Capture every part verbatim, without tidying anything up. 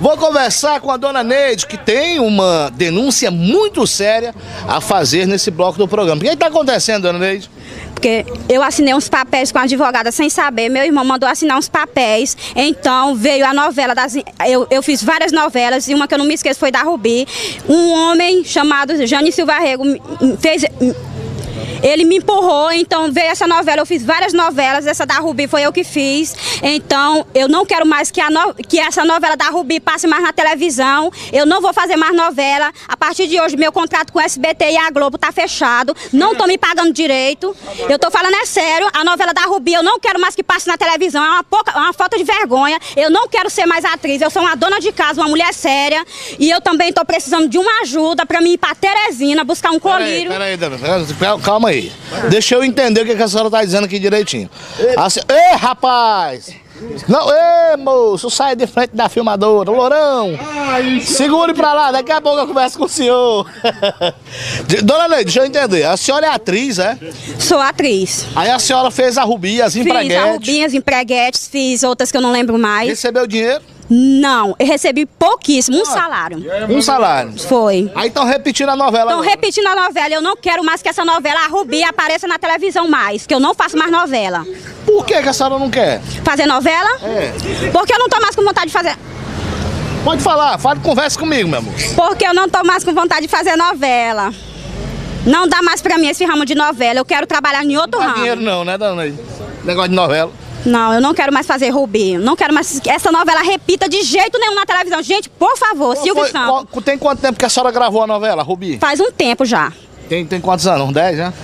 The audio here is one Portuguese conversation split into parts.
Vou conversar com a dona Neide, que tem uma denúncia muito séria a fazer nesse bloco do programa. O que está acontecendo, dona Neide? Porque eu assinei uns papéis com a advogada sem saber, meu irmão mandou assinar uns papéis, então veio a novela, das, eu, eu fiz várias novelas e uma que eu não me esqueço foi da Rubi. Um homem chamado Jânio Silva Rego fez... Ele me empurrou, então veio essa novela, eu fiz várias novelas, essa da Rubi foi eu que fiz, então eu não quero mais que, a no, que essa novela da Rubi passe mais na televisão, eu não vou fazer mais novela, a partir de hoje meu contrato com o S B T e a Globo tá fechado, não tô me pagando direito, eu tô falando é sério, a novela da Rubi eu não quero mais que passe na televisão, é uma, pouca, uma falta de vergonha, eu não quero ser mais atriz, eu sou uma dona de casa, uma mulher séria, e eu também tô precisando de uma ajuda pra mim ir pra Teresina, buscar um colírio. Peraí, peraí, peraí, calma aí. Aí. Deixa eu entender o que a senhora está dizendo aqui direitinho. Assim, ei, rapaz! Não, ei, moço, sai de frente da filmadora, lourão! Segure pra lá, daqui a pouco eu converso com o senhor. Dona Neide, deixa eu entender. A senhora é atriz, é? Sou atriz. Aí a senhora fez a Rubi, as empreguetes. Fiz a Rubi, as empreguetes, fiz outras que eu não lembro mais. Recebeu dinheiro? Não, eu recebi pouquíssimo, um ah, salário. Um salário? Foi. Aí estão repetindo a novela. Estão repetindo a novela, eu não quero mais que essa novela, a Rubi, apareça na televisão mais, que eu não faço mais novela. Por que que a senhora não quer? Fazer novela? É. Porque eu não tô mais com vontade de fazer... Pode falar, fale, converse comigo, meu amor. Porque eu não tô mais com vontade de fazer novela. Não dá mais pra mim esse ramo de novela, eu quero trabalhar em outro não ramo. Não dinheiro não, né, dona Neide? Negócio de novela. Não, eu não quero mais fazer Rubi. Não quero mais que essa novela repita de jeito nenhum na televisão. Gente, por favor, Silvio foi, Santos. Qual, tem quanto tempo que a senhora gravou a novela, Rubi? Faz um tempo já. Tem, tem quantos anos? Uns dez, né?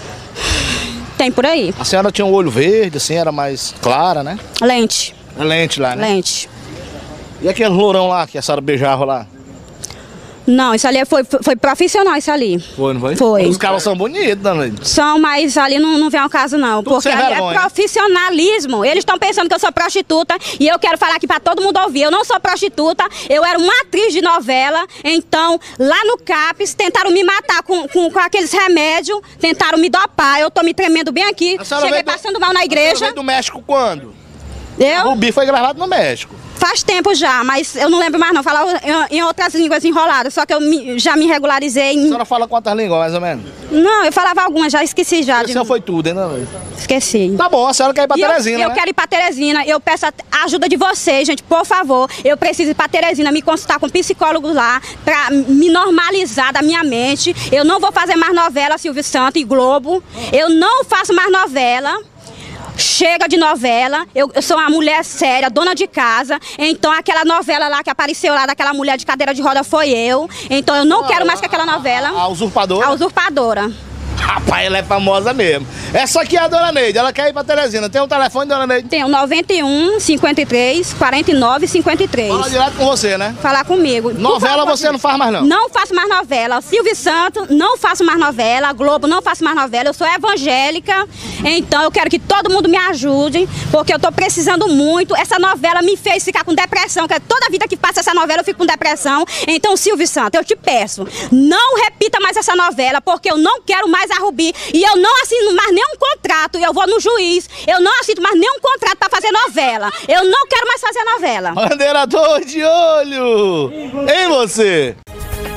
Tem por aí. A senhora tinha um olho verde, assim, era mais clara, né? Lente. É lente lá, né? Lente. E aquele lourão lá que a senhora beijava lá? Não, isso ali foi, foi, foi profissional, isso ali. Foi, não foi? Foi. Os caras são bonitos, dona. São, mas ali não, não vem ao caso, não. Tudo porque ali vergonha. É profissionalismo. Eles estão pensando que eu sou prostituta e eu quero falar aqui pra todo mundo ouvir. Eu não sou prostituta, eu era uma atriz de novela. Então, lá no CAPES, tentaram me matar com, com, com aqueles remédios, tentaram me dopar. Eu tô me tremendo bem aqui. Cheguei passando do... mal na igreja. Você veio do México quando? Eu? A Rubi foi gravado no México. Faz tempo já, mas eu não lembro mais não, falava em, em outras línguas enroladas, só que eu me, já me regularizei em... A senhora fala quantas línguas, mais ou menos? Não, eu falava algumas, já esqueci já. A senhora de... foi tudo, hein, dona? Esqueci. Tá bom, a senhora quer ir pra e Teresina, eu, eu né? quero ir pra Teresina, eu peço a ajuda de vocês, gente, por favor. Eu preciso ir pra Teresina, me consultar com psicólogos lá, pra me normalizar da minha mente. Eu não vou fazer mais novela, Silvio Santos e Globo. Eu não faço mais novela. Chega de novela, eu, eu sou uma mulher séria, dona de casa, então aquela novela lá que apareceu lá daquela mulher de cadeira de roda foi eu, então eu não ah, quero mais que aquela novela. A, a usurpadora? A usurpadora. Rapaz, ela é famosa mesmo. Essa aqui é a dona Neide, ela quer ir pra Teresina. Tem um telefone, dona Neide? Tem o noventa e um, cinquenta e três, quarenta e nove, cinquenta e três. Fala direto com você, né? Falar comigo. Novela favor, você não faz mais não? Não faço mais novela. Silvio Santos, não faço mais novela. Globo, não faço mais novela. Eu sou evangélica, então eu quero que todo mundo me ajude, porque eu tô precisando muito. Essa novela me fez ficar com depressão, que toda vida que passa essa novela eu fico com depressão. Então, Silvio Santos, eu te peço, não repita mais essa novela, porque eu não quero mais a Rubi e eu não assino mais nenhum contrato. Eu vou no juiz, eu não assino mais nenhum contrato para fazer novela. Eu não quero mais fazer novela. Bandeirador de olho em você.